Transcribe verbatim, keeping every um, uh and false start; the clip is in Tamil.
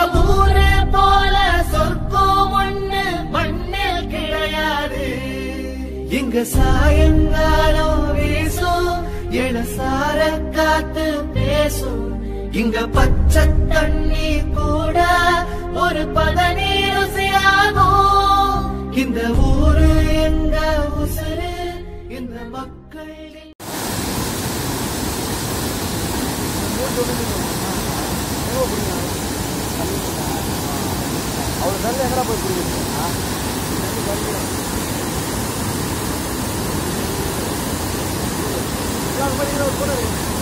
ஊரு போல சொர்க்கம் ஒண்ணு மண்ணில் கிடையாது. இங்க சாயங்காலம் வீசும் இளசார காத்து பேசும். இங்க பச்சை தண்ணி கூட ஒரு பதநீர் ருசியாகும். இந்த ஊரு எங்க உசுரு, இந்த மக்கள் அவ்வளோ நல்ல எங்கடா போய் குடிக்கிறீங்க?